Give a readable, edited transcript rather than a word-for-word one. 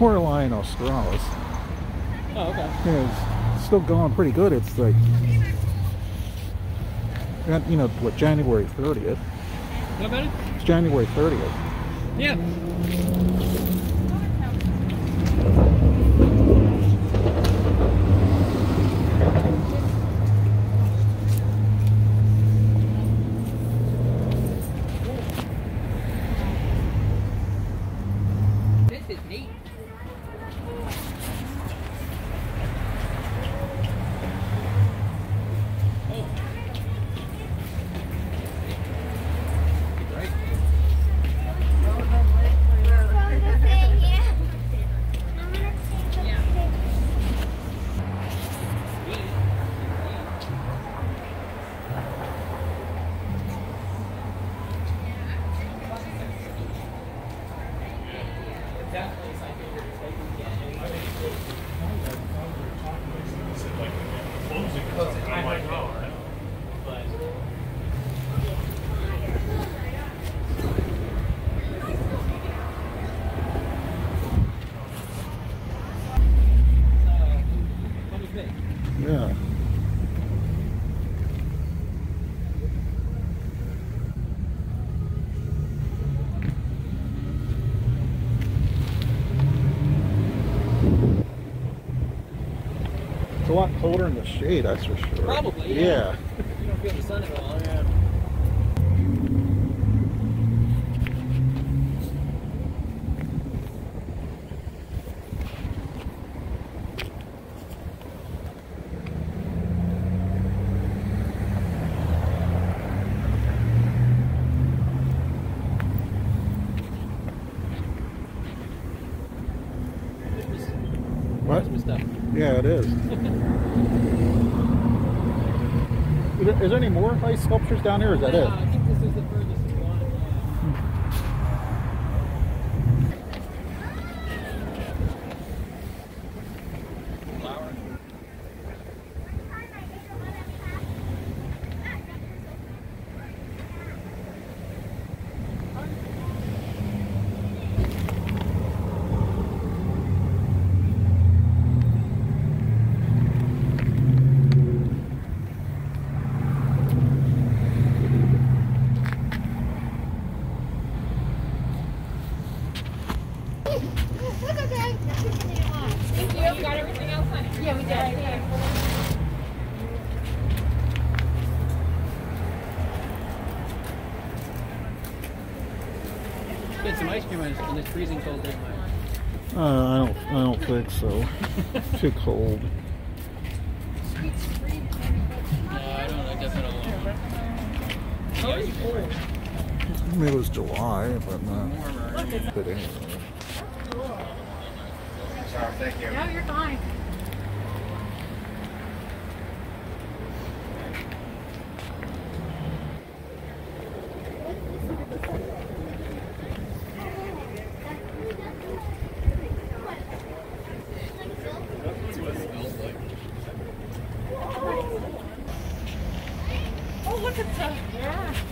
Cordyline Australis. Oh, okay. Yeah, it's still going pretty good. It's like, you know, what, January 30th. What about it? It's January 30th. Yeah. This is neat. Yeah. It's a lot colder in the shade, that's for sure. Probably, yeah. Yeah. You don't feel the sun at all, yeah. What? Christmas stuff. Yeah, it is. Is there any more ice sculptures down here, or is that it? I think this is the furthest one. Flower. Thank you. You got everything else on it? Yeah, we did. Get some ice cream in this freezing cold day. I don't think so. Too cold. No, I don't. I definitely don't. Oh, it's cold. Maybe it was July, but not. But anyway. Sorry, thank you. No, you're fine. That's what it smells like. Oh, look at the... Yeah.